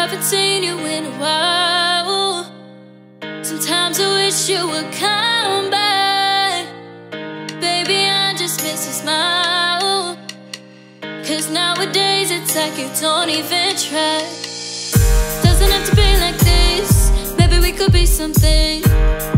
haven't seen you in a while. Sometimes I wish you would come back. Baby, I just miss your smile. Cause nowadays it's like you don't even try. Doesn't have to be like this. Maybe we could be something.